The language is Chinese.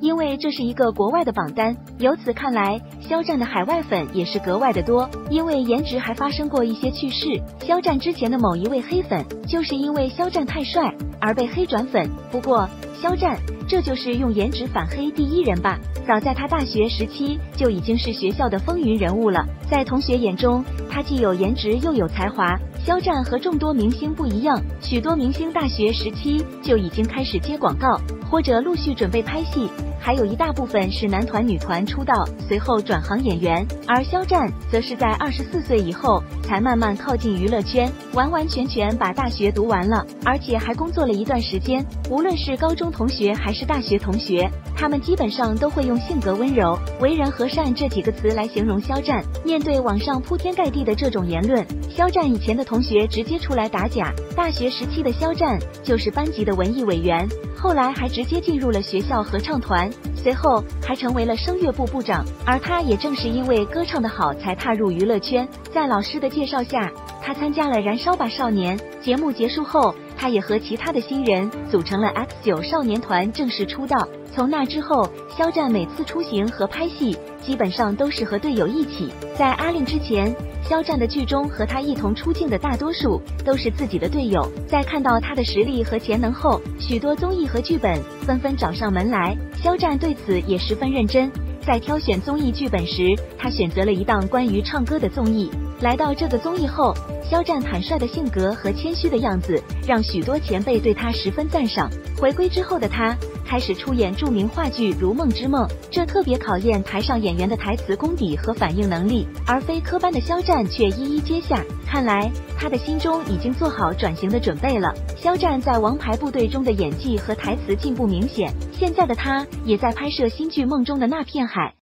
因为这是一个国外的榜单。由此看来，肖战的海外粉也是格外的多。因为颜值还发生过一些趣事，肖战之前的某一位黑粉就是因为肖战太帅而被黑转粉。不过肖战这就是用颜值反黑第一人吧。早在他大学时期就已经是学校的风云人物了，在同学眼中，他既有颜值又有才华。肖战和众多明星不一样，许多明星大学时期就已经开始接广告，或者陆续准备拍戏，还有一大部分是男团女团出道，随后转行演员。而肖战则是在24岁以后才慢慢靠近娱乐圈，完完全全把大学读完了，而且还工作了一段时间。无论是高中同学还是大学同学，他们基本上都会用性格温柔、为人和善这几个词来形容肖战。面对网上铺天盖地的这种言论，肖战以前的同学直接出来打假。大学时期的肖战就是班级的文艺委员，后来还直接进入了学校合唱团，随后还成为了声乐部部长。而他也正是因为歌唱得好才踏入娱乐圈。在老师的介绍下，他参加了《燃烧吧少年》节目，结束后他也和其他的新人组成了 X9 少年团正式出道。从那之后，肖战每次出行和拍戏基本上都是和队友一起。在阿令之前，肖战的剧中和他一同出镜的大多数都是自己的队友。在看到他的实力和潜能后，许多综艺和剧本纷纷找上门来，肖战对此也十分认真。在挑选综艺剧本时，他选择了一档关于唱歌的综艺。来到这个综艺后，肖战坦率的性格和谦虚的样子让许多前辈对他十分赞赏。回归之后的他开始出演著名话剧《如梦之梦》，这特别考验台上演员的台词功底和反应能力，而非科班的肖战却一一接下。看来他的心中已经做好转型的准备了。肖战在《王牌部队》中的演技和台词进步明显，现在的他也在拍摄新剧《梦中的那片海》，